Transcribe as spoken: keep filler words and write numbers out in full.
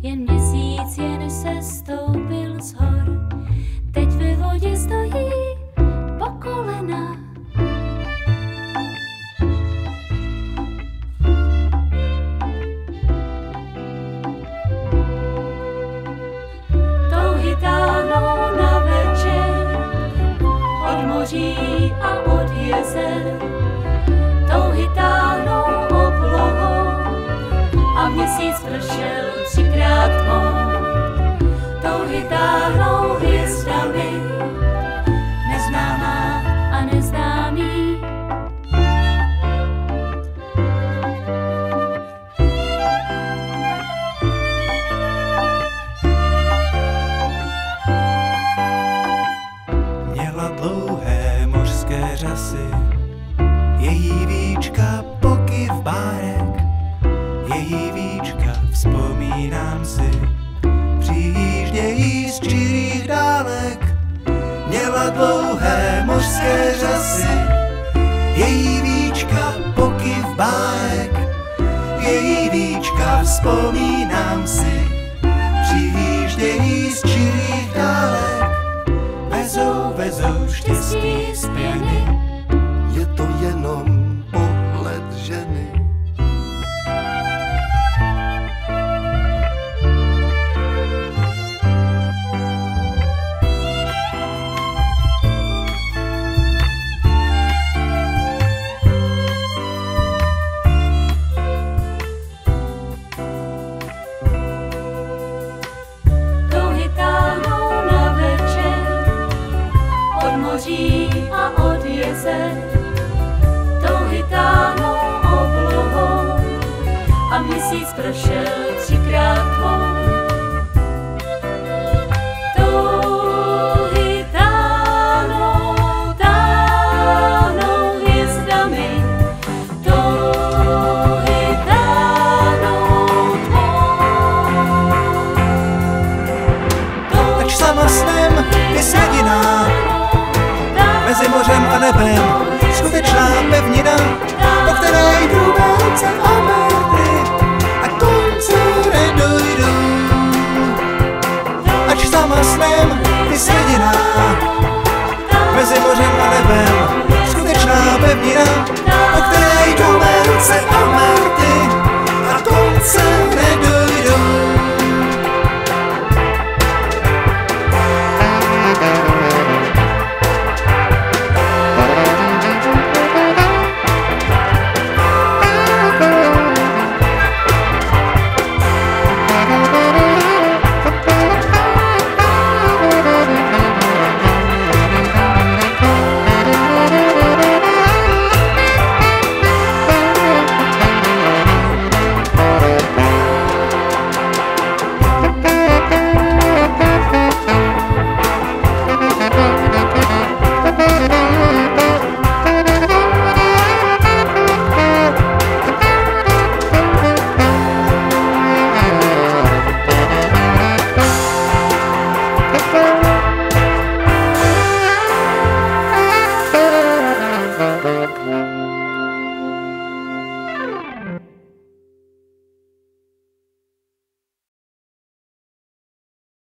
jen měsíc jen se stoupil z hor. Teď ve vodě stojí po kolena. Touhy táhnou na večer od moří a od jezer. Touhy táhnou oblohou a měsíc pršel třikrát tmou. Touhy táhnou hvězdami, neznámá a neznámý. Měla dlouhé mořské řasy, její víčka pokyv bárek, její víčka vzpomínám si, přijíždějí z čirých dálek. Měla dlouhé mořské řasy, její víčka pokyv bárek, její víčka vzpomínám si, přijíždějí z čirých dálek. Vezou, vezou štěstí z pěny, Je to jenom pohled ženy. Touhy táhnou na večer od moří a od jezer. Touhy táhnou oblohou a měsíc prošel třikrát tmou. Touhy táhnou, táhnou hvězdami, touhy táhnou tmou. ač sama snem ty jsi jediná, mezi mořem a nebem, skutečná pevnina, po které jdou válce a mrty a konce nedojdou. Ač sama snem ty jsi jediná, mezi mořem a nebem, skutečná pevnina, po které jdou válce a mrty a konce nedojdou. Bye.